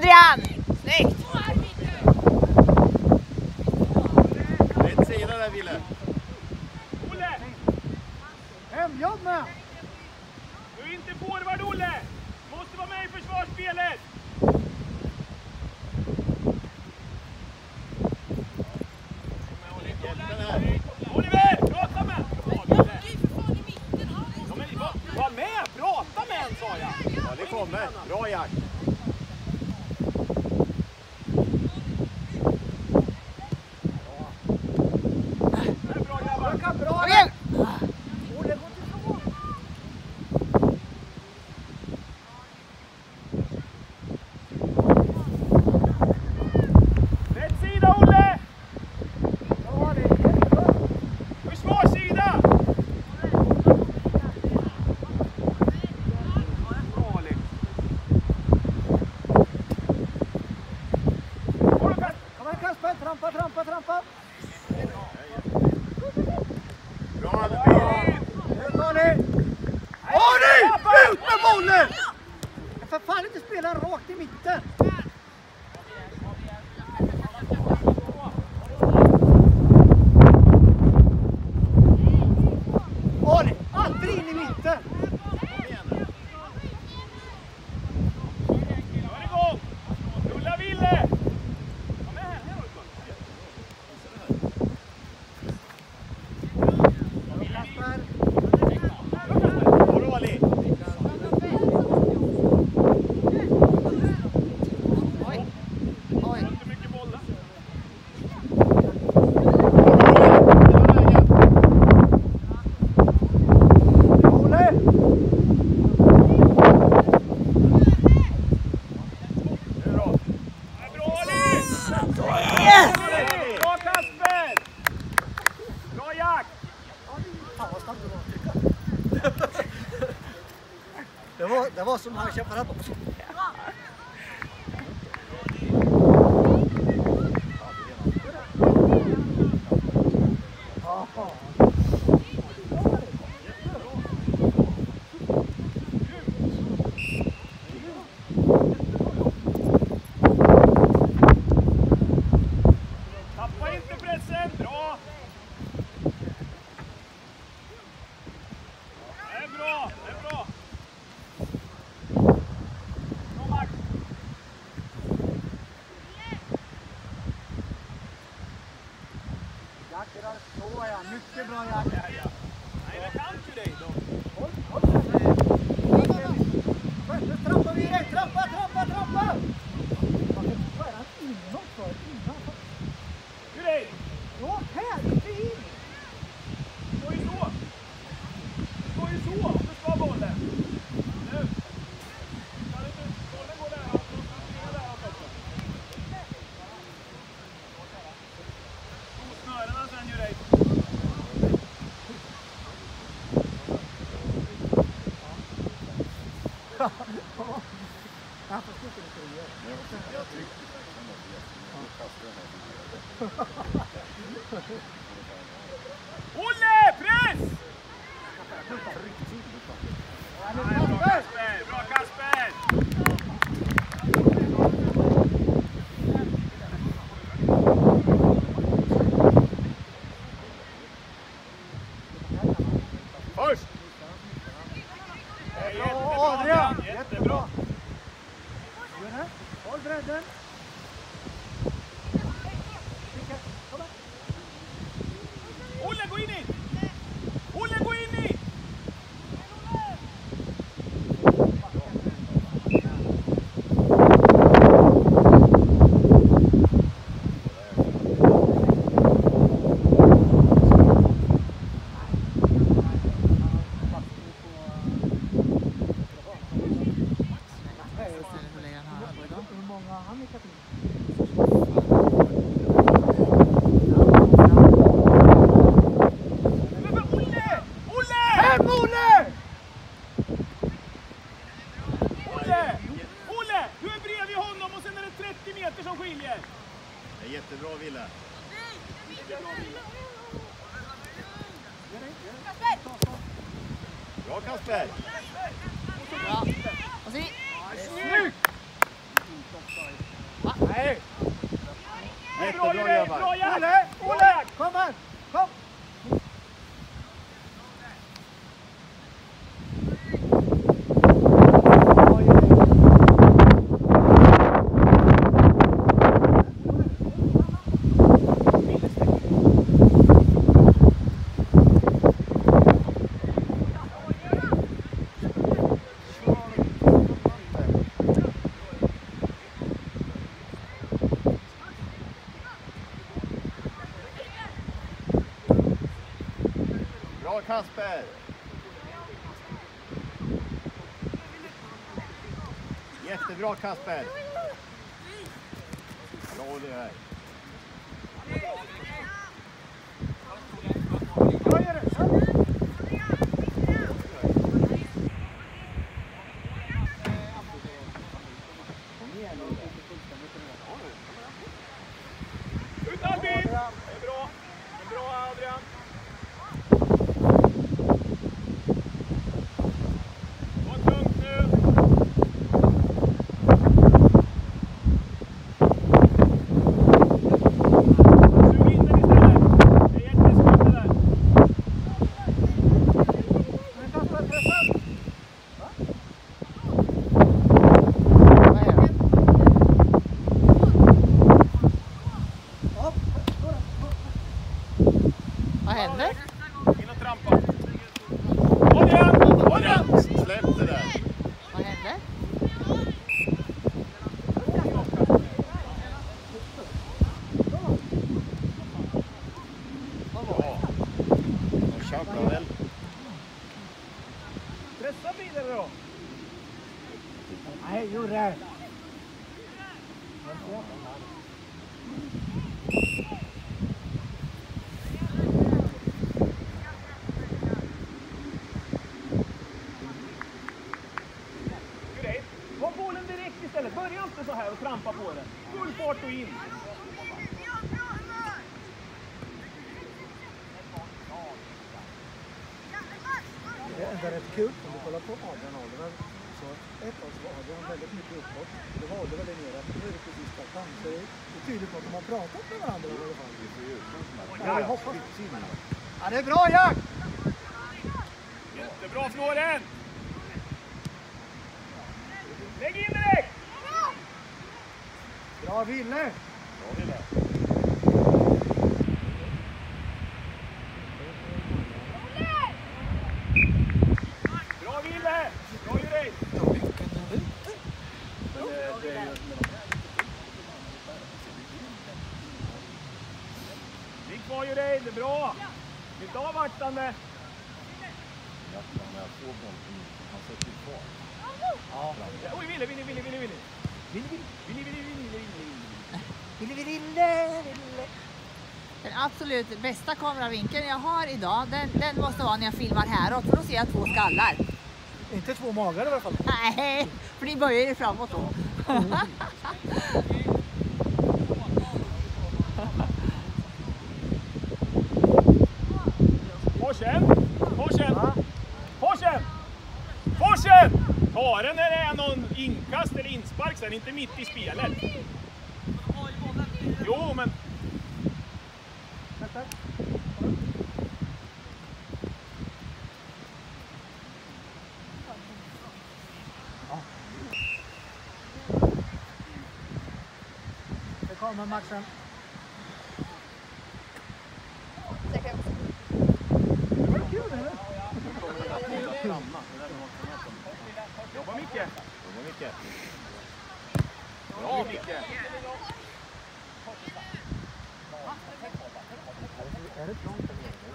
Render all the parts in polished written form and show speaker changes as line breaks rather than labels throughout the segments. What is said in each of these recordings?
Adrian! Snyggt!
Rätt sida där, Ville.
Olle!
Hemjobb med!
Du är inte forward, Olle! Måste vara med i försvarsspelet! Oliver! Prata med! Var med! Prata med en, sa jag!
Ja, det kommer. Bra jakt.
Bra grabbar!
Bra!
Okej!
Olle, gå tillfrån!
Rätt sida, Olle!
Ja, det är jättebra!
Försvarssida! Bra, Alex.
Kom här Kasper, trampa!
Bra, Albin.
Ut Ali! Ut med bollen! Jag får fan inte spela rakt i mitten! Ali, aldrig in i mitten!
Kör igång! Rulla, Ville! Kom med här uppe.
Kasper!
Bra, Ali.
Oj.
Inte mycket bollar.
Olle!
Det är bra. Det är bra, Ali!
Yes!
Bra, Kasper! Bra jakt!
Fan vad snabbt det var. Det var som han kämpade på.
Tappa inte pressen! Bra! Det är bra! Det är bra! Bra, Max!
Jackar, så ja. Mycket bra jakt.
Nej, det kan ju dig då.
Först trampar vi direkt. Trampa! Vad är han inåt för?
Hur är det?
Ja, här! Inte in!
Stå ju så! Stå ju så om du ska ha bollen. Nu! Kan inte bollen gå där? Alltså, där också. Och snörena sen gör dig.
Han får sticka lite i det.
Jag tryckte faktiskt något igen. Jag kastade den här.
Olle! Press! Nej, bra Kasper! Bra Kasper!
Först!
Jättebra, Adrian! Jättebra!
Gör det. Håll bredden.
Olle, gå in i! Olle, gå in i!
Hur många har han nickat in? Hem Olle!
Olle! Du är bredvid honom och sen är det 30 meter som skiljer.
Det är jättebra, Ville. Bra, Kasper!
Bra. Och så
Snyggt!
Kasper! Jättebra Kasper! Bra det här.
Ut Albin! Det är bra. Det är bra Adrian. Var tungt nu. Sug in den istället. Det är jättespännande där.
Vad händer?
In och trampa. Adrian! Adrian!
Släpp det där.
Vad händer?
Bra. Och tjackar väl.
Pressa vidare då.
Nej, gjorde det.
Grej. Var bollen direkt istället. Börja inte så här och trampa på den. Full fart och in.
Det är ändå rätt kul om du kollar på Adrian Oliver. Så ett tag så var Adrian väldigt mycket uppåt. Det var Oliver där nere. Nu är det precis tvärtom. Så det är tydligt att de har pratat med varandra i alla fall. Ja, jag hoppas. Ja, det är bra Jack!
Jättebra Florent! Lägg in direkt!
Bra Ville!
Bra Ville.
Bra Ville! Bra ju dig! Ligg kvar ju dig, det är bra! Inte avvaktande!
När jag såg någonting, han sätter kvar.
Ja. Oj, Ville!
Den absolut bästa kameravinkeln jag har idag, den måste vara när jag filmar häråt, för då ser jag 2 skallar.
Inte 2 magar i alla fall.
Nej, för ni böjer ju framåt då.
Forsen! Ta den när det är någon inkast eller inspark sen, inte mitt i spelet. Jo, men...
Det kommer matchen.
Jobba Micke.
Bra
Micke.
Är det trångt?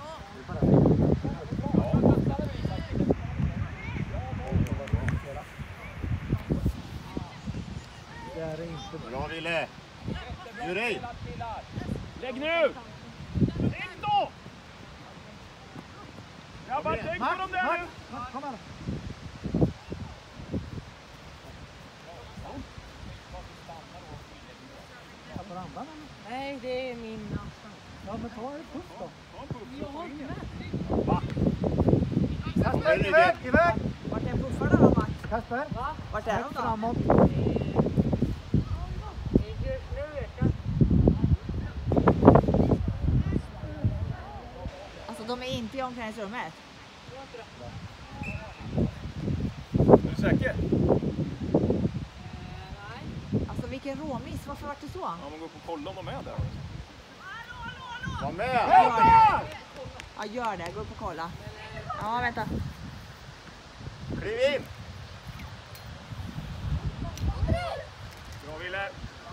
Det är inte
bra Ville. Jurej.
Lägg nu! Lägg då! Grabbar, tänk på dem där nu!
Kom här.
Nej, det är min.
Ja, men ta en puff då.
Va?
Kasper, iväg!
Vart är puffarna då, Max?
Kasper,
Vart är de då?
framåt.
Alltså, de är inte i omklädningsrummet.
Är du säker?
Alltså, vilken råmiss. Varför var det så?
Ja, man går upp och kollar om de är där.
Var med!
Ja, gör det. Gå upp och kolla. Ja, vänta.
Kliv in!
Bra Ville.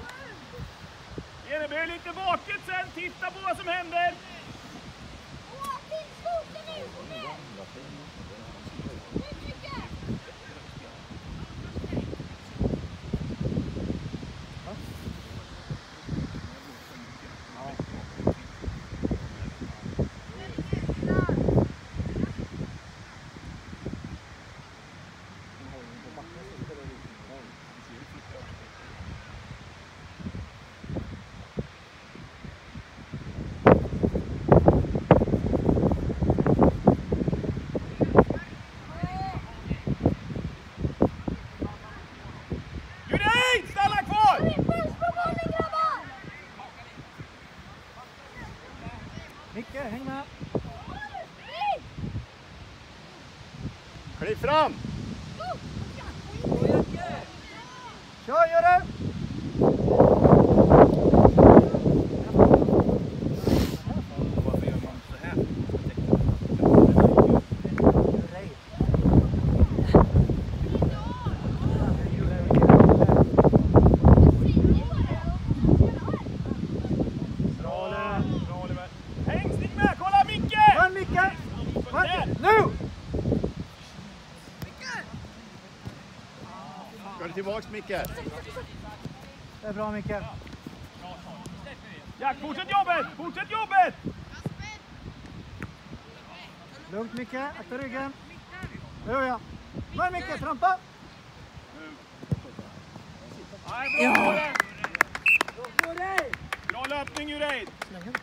Eneby lite vaket sen. Titta på vad som händer.
Micke, häng med.
Kliv fram!
Kör, gör det!
Varför gör man så här?
Bra Oliver. Häng, stick med! Kolla Micke!
Vann Micke! Vann! Nu!
Ska du tillbaks Micke?
Det är bra Micke.
Jack, fortsätt jobbet! Fortsätt jobbet!
Lugnt Micke, akta ryggen. Det gör jag. Vann Micke, trampa!
Nej, bra Oliver! Bra löpning ur Reid!
Släng den.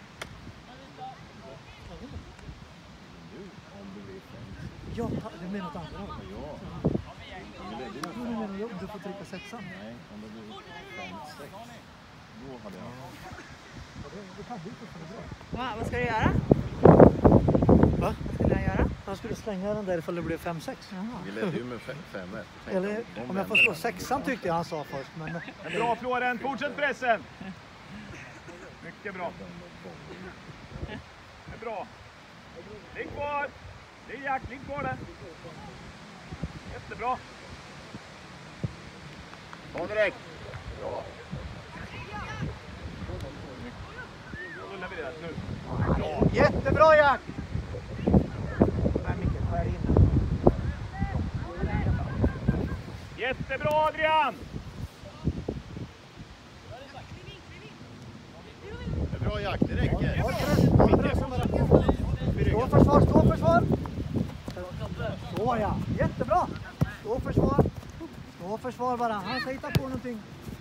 Ja, det blir något annat.
Ja.
Nu menar jag om du får trycka sexan.
Nej, om det blir 5-6. Då hade jag...
Det kan bli för bra.
Va, vad ska du göra?
Va?
Vad skulle jag göra?
Han skulle slänga den där ifall det blev 5-6.
Vi ledde ju med 5-1.
Eller om jag får slå sexan tyckte jag han sa först. Men...
Bra Florent, fortsätt pressen! Mycket bra. Det är bra. Ligg kvar! Det är Jack, ligg kvar där. Jättebra.
Ta direkt!
Då rullar vi det nu.
Jättebra Jack! Nej Micke, skär in.
Jättebra Adrian!
Det är bra Jack, det räcker.
Stå försvar, stå försvar! Så ja, jättebra! Stå försvar. Stå försvar bara, han ska hitta på någonting.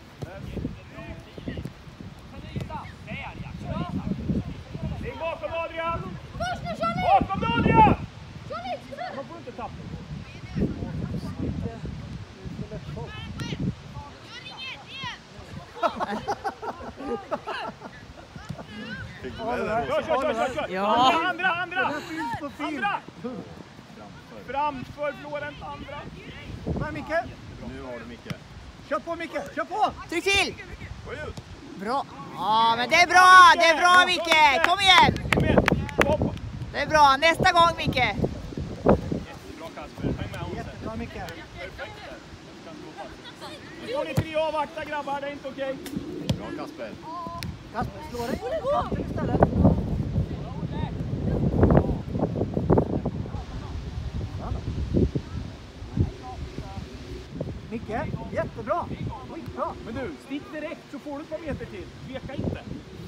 Ligg bakom Adrian! Bakom dig Adrian! Man får inte tappa.
Fick du med den?
Kör!
Ja.
Andra!
Det finns på film.
Andra! Framför Florent, andra.
Nej Micke,
Nu har du Micke.
kör på Micke, kör på!
Tryck till!
Gå ut!
Bra. Ja, men det är bra! Det är bra Micke! Kom igen!
Kom igen! Hopp!
Det är bra. Nästa gång Micke!
Jättebra Kasper, häng med Hansen.
Jättebra Micke.
Nu står ni 3 och avvakta grabbar, det är inte okej.
Bra Kasper.
Kasper, slå dig istället. Micke, jättebra. Skitbra.
Men du, stick direkt så får du ett par meter till. Tveka inte.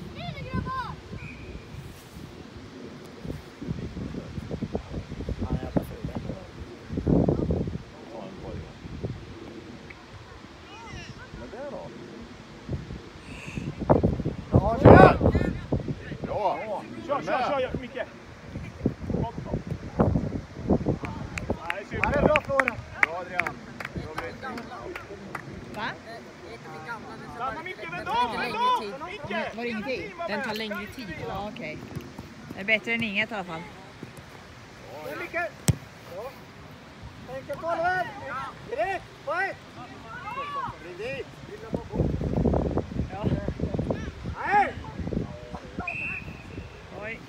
Men det då?
Ja, kör!
Bra!
Kör Micke. Bort då. Nej,
Ja, det är
super.
bra Florent.
Bra Adrian.
Va?
Stanna Micke, vänd
Ja,
om! Micke!
Var det ingenting?
Den tar längre tid.
Ja, okej. Det är bättre än inget i alla fall.
Ja, Micke. Ja. Enkelt bollen. Direkt, fight.
Ring dit!
Ja.
Nej!
Oj.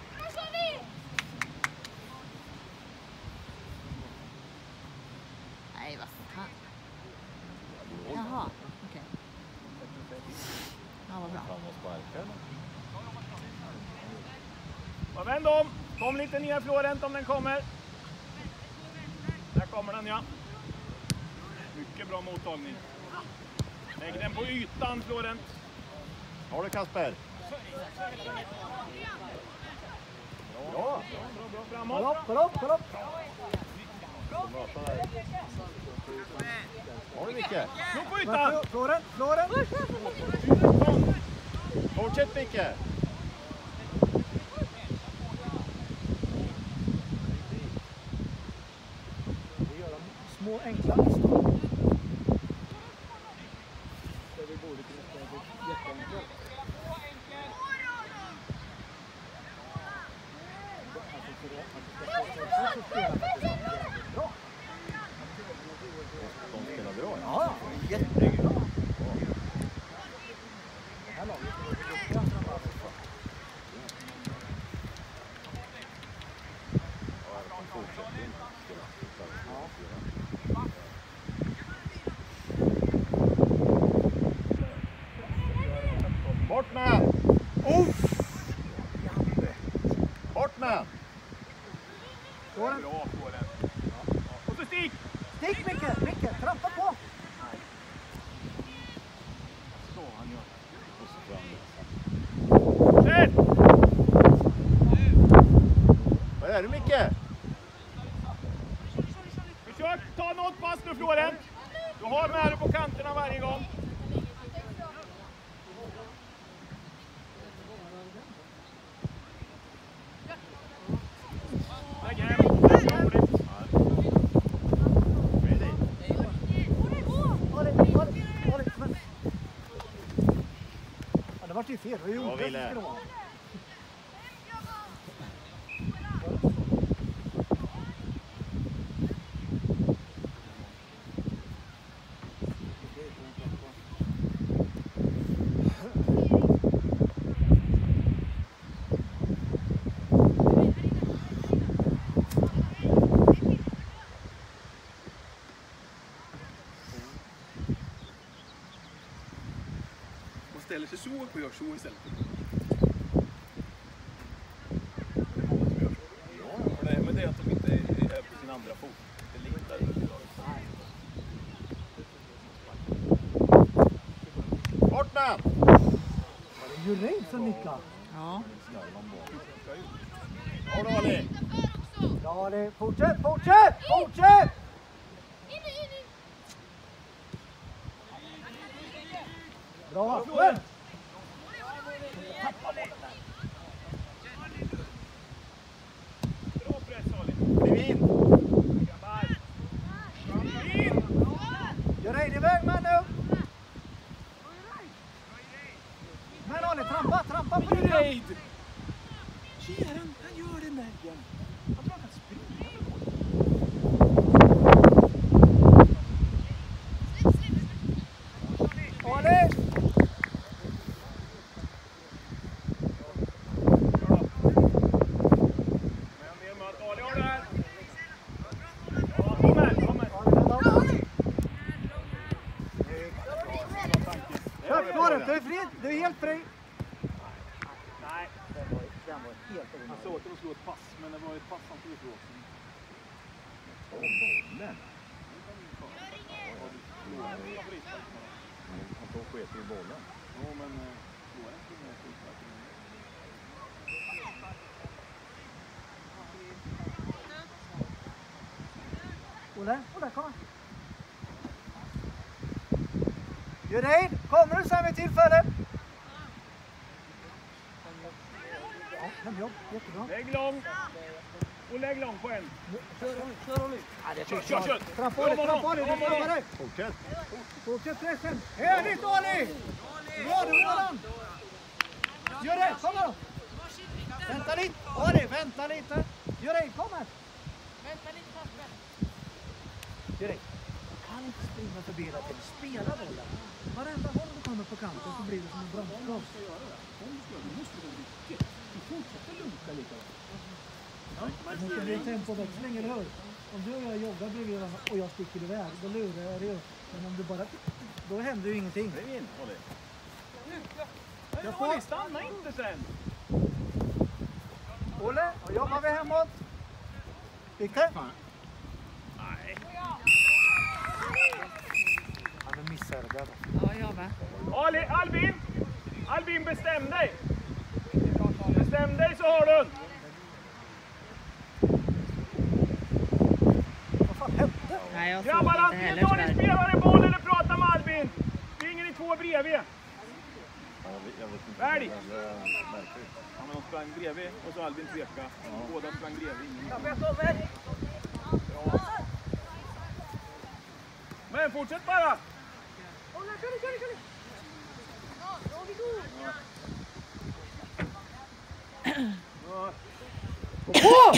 Nej, vad fan. Jaha, okej. Ja, vad bra.
Fram och sparka.
Ja, vänd om! Kom lite ner Florent om den kommer. Där kommer den, ja. Mycket bra mottagning. Lägg den på ytan, Florent.
Har du Kasper?
Bra. Framåt.
Kolla upp.
Har du Micke?
Nu på ytan.
Florent.
Fortsätt Micke.
Vi gör små enkla misstag. Där vi borde kunna spela det jätteenkelt.
De spelar bra.
Ja, jättebra. Det här laget är duktiga framöver.
Bort med! Bort med!
Bra Florent. Och så Stig.
Stick Micke, trampa på!
Så han gör.
Och så fram.
Sätt!
Vad är det Micke?
Försök ta något pass nu Florent. Du har med dig på kanterna varje gång. Lägg hem.
Ja, det var ju fel. Det
Ja, Wille.
Ställer sig så upp och gör så istället. Ja, men det är att de inte är på sin andra fot. Det litar inte.
Bort med!
Det är ju rädd för Micka.
Ja.
Har du Ali?
Ja, det fortsätt! Bra!
Bra press Ali.
Kliv in!
Gör dig iväg med nu! Men Ali, trampa på
Gör
dig!
Han gör det med igen. Jag tror han kan springa.
Ali! Du är helt fri.
Nej.
Den var helt fri.
Han såg att slå ett pass, men det var ett pass han skulle slå.
Bollen. Han tog sket i bollen.
Ja, men
Olle, kom. Gör dig, kommer du sen vid tillfälle? Ja, hemjobb, jättebra.
lägg lång. Och lägg lång på en.
Kör Olli. Ja, det är
Kör.
Framför dig. Fortsätt pressen. Härligt Olli! Bra du Roland. Gör det, kom då. Vänta lite, Olli, vänta lite. Gör det, kom här.
Vänta lite Kasper.
Gör det. Du kan inte springa förbi hela tiden. Spela bollen. Varenda gång du kommer på kanten så blir det som en bromskloss. Du fortsätter lunka lite. Det måste bli en tempoväxling, eller hur? Om du och jag joggar bredvid och jag sticker iväg, då lurar jag dig. Men om du bara... Då händer ju ingenting.
Jag får stanna inte sen.
Olle, och jobbar vi hemåt. Gick det?
Nej.
Han är missärgad.
Ja, jag med.
Albin, bestäm dig! Bestäm dig så har du den!
Vad fan hände?
Nej, jag såg
Grabbar,
inte
antingen
heller
tar ni
tyvärr.
spelar en boll eller pratar med Albin. Ringer ni två bredvid.
Ja, jag vet inte.
Välj!
Det är märkligt.
Ja, men de sprang bredvid och så Albin tveka. Båda sprang bredvid. Men fortsätt bara!
Gå på!